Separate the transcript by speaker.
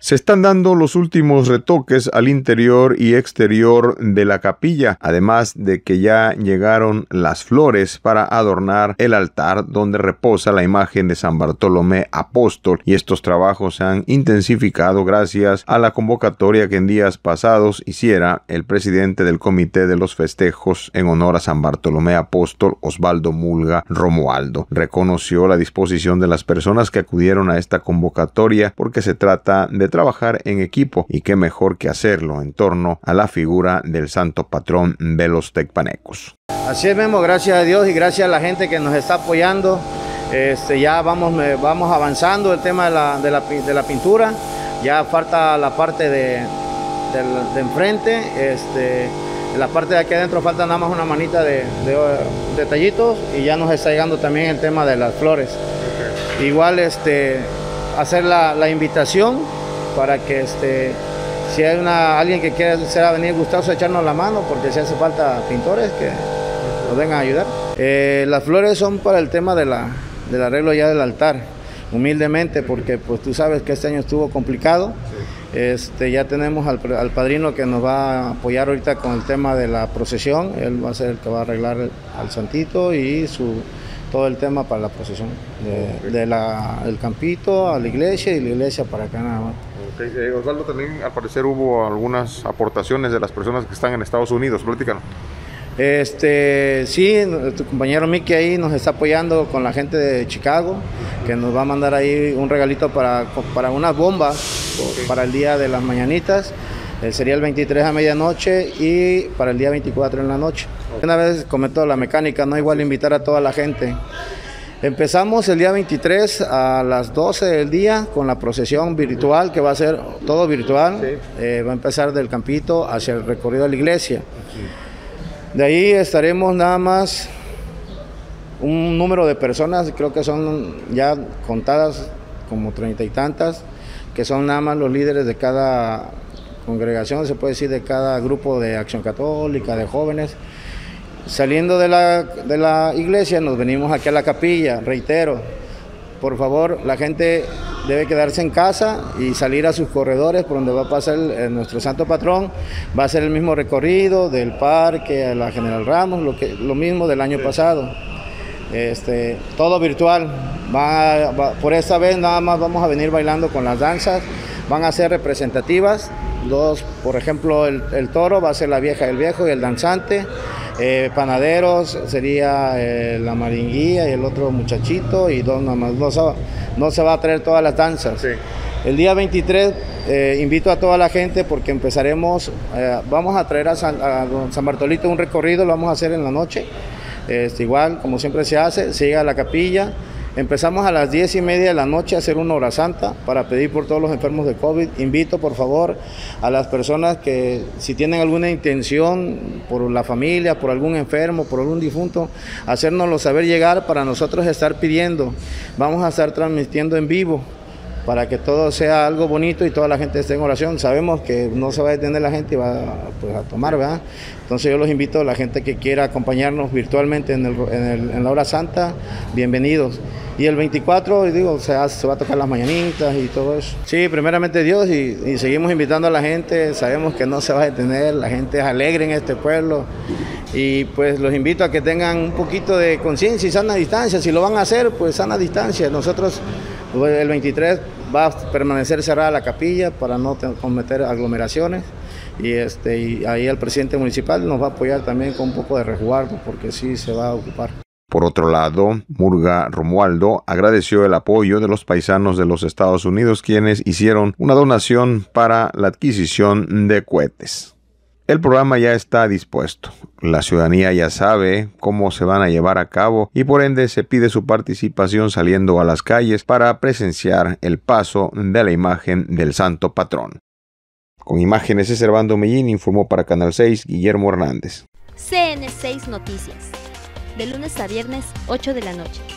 Speaker 1: Se están dando los últimos retoques al interior y exterior de la capilla, además de que ya llegaron las flores para adornar el altar donde reposa la imagen de San Bartolomé Apóstol, y estos trabajos se han intensificado gracias a la convocatoria que en días pasados hiciera el presidente del Comité de los Festejos en honor a San Bartolomé Apóstol, Osvaldo Mulga Romualdo. Reconoció la disposición de las personas que acudieron a esta convocatoria porque se trata de trabajar en equipo, y qué mejor que hacerlo en torno a la figura del santo patrón de los tecpanecos.
Speaker 2: Así es, Memo, gracias a Dios y gracias a la gente que nos está apoyando. Ya vamos avanzando el tema de la pintura. Ya falta la parte de enfrente. La parte de aquí adentro falta nada más una manita de detallitos, y ya nos está llegando también el tema de las flores. Okay. Igual hacer la invitación para que si hay alguien que quiera venir gustoso a echarnos la mano, porque si hace falta pintores que nos vengan a ayudar. Las flores son para el tema del arreglo ya del altar, humildemente, porque pues tú sabes que este año estuvo complicado. Ya tenemos al padrino que nos va a apoyar ahorita con el tema de la procesión. Él va a ser el que va a arreglar al santito y todo el tema para la procesión del campito a la iglesia y la iglesia para acá nada más.
Speaker 1: Okay. Osvaldo, también al parecer hubo algunas aportaciones de las personas que están en Estados Unidos. Platícanos.
Speaker 2: Sí, tu compañero Miki ahí nos está apoyando con la gente de Chicago, que nos va a mandar ahí un regalito para unas bombas. Okay. Para el día de las mañanitas. Sería el 23 a medianoche y para el día 24 en la noche. Okay. Una vez comentó la mecánica, no igual invitar a toda la gente. Empezamos el día 23 a las 12 del día con la procesión virtual, que va a ser todo virtual. Sí. Va a empezar del campito hacia el recorrido de la iglesia. Sí. De ahí estaremos nada más un número de personas, creo que son ya contadas como 30 y tantas, que son nada más los líderes de cada congregación, se puede decir de cada grupo de Acción Católica, de jóvenes. Saliendo de la iglesia nos venimos aquí a la capilla. Reitero, por favor, la gente debe quedarse en casa y salir a sus corredores por donde va a pasar nuestro santo patrón. Va a ser el mismo recorrido del parque a la General Ramos, lo mismo del año pasado. Todo virtual. Por esta vez nada más vamos a venir bailando con las danzas. Van a ser representativas. Por ejemplo, el toro va a ser la vieja del viejo y el danzante. Panaderos sería la maringuía y el otro muchachito, y dos nada más. No se va a traer todas las danzas. Sí. El día 23 invito a toda la gente porque empezaremos, vamos a traer a San Bartolito un recorrido, lo vamos a hacer en la noche. Igual como siempre se hace, se llega a la capilla. Empezamos a las 10:30 de la noche a hacer una hora santa para pedir por todos los enfermos de COVID. Invito por favor a las personas que si tienen alguna intención por la familia, por algún enfermo, por algún difunto, hacérnoslo saber llegar para nosotros estar pidiendo. Vamos a estar transmitiendo en vivo para que todo sea algo bonito y toda la gente esté en oración. Sabemos que no se va a detener la gente y va a tomar, ¿verdad? Entonces yo los invito a la gente que quiera acompañarnos virtualmente en la hora santa, bienvenidos. Y el 24, se va a tocar las mañanitas y todo eso. Sí, primeramente Dios, y seguimos invitando a la gente. Sabemos que no se va a detener, la gente es alegre en este pueblo. Y pues los invito a que tengan un poquito de conciencia y sana distancia. Si lo van a hacer, pues sana distancia. Nosotros el 23 va a permanecer cerrada la capilla para no cometer aglomeraciones. Y ahí el presidente municipal nos va a apoyar también con un poco de resguardo, porque sí se va a ocupar.
Speaker 1: Por otro lado, Mulga Romualdo agradeció el apoyo de los paisanos de los Estados Unidos, quienes hicieron una donación para la adquisición de cohetes. El programa ya está dispuesto. La ciudadanía ya sabe cómo se van a llevar a cabo y por ende se pide su participación saliendo a las calles para presenciar el paso de la imagen del santo patrón. Con imágenes de Servando Mellín, informó para Canal 6 Guillermo Hernández.
Speaker 3: CN6 Noticias, de lunes a viernes, 8 de la noche.